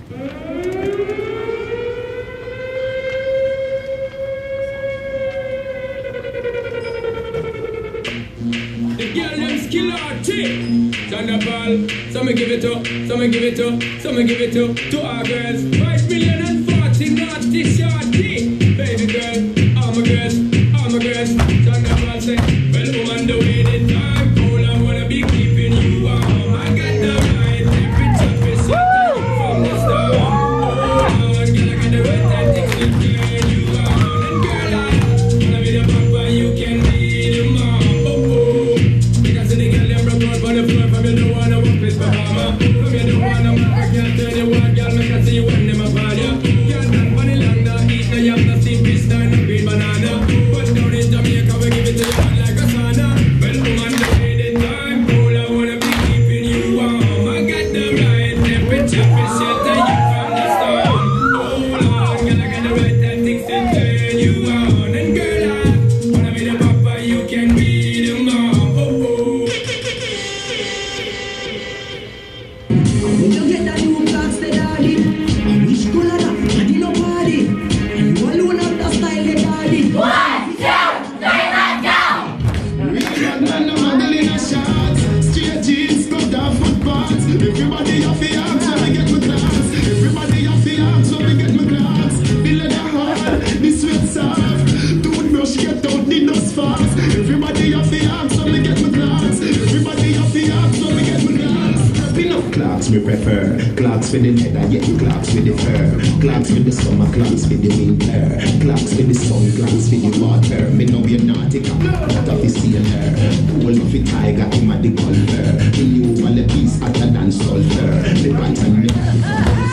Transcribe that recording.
The girl them skill arty. Thunderball, some give it up, some give it up, some give it up to our girls. 5,040,000 naughty shorty. Baby girl, all my girls, all my girls. Thunderball say, well, woman, the way the time cold, I wanna be keeping you warm. I got the right temperature for setting you from the start. Oh, Lord, girl, I got the right tactics to turn you on. And girl, I wanna be the papa, you can be the mom. Because the girl them broke out on the floor. From you don't wanna work with my mama. From you don't wanna work, I can't turn you on. Girl, me can see you when them a fall ya. Girl, not funny long, no eat no yam, no steam fish, no green banana. But down in Jamaica, we give it to you hot like a sauna. Well, woman, the way the time cold, I wanna be keeping you warm. I got the right temperature for shelter you from the storm. Oh Lord, girl, I got the right tactics to turn you on. And girl, I wanna be the papa, you can be the mom. When you get that new class, the daddy, I wish you could have I did no party. And you alone have the style, the daddy. 1, 2, 3, let's go! We got none of Magdalena shots. Straight jeans, cut down footpaths. Everybody have the arms when we get my class. Everybody have the arms when we get my class. The leather hard, the sweat soft. Toothbrush get out the dust fast. Everybody have the arms when we get my class. Everybody have the arms when we get my class. Pin up clocks me prefer. Clocks with the leather, yeah, clocks with the fur. Clocks with the summer, clocks with the winter. Clocks with the sun, clocks with the water. Me know you're naughty, not of the sailor. Pull off the tiger, him at the golfer. The new one, the piece hotter than sulfur. The pants and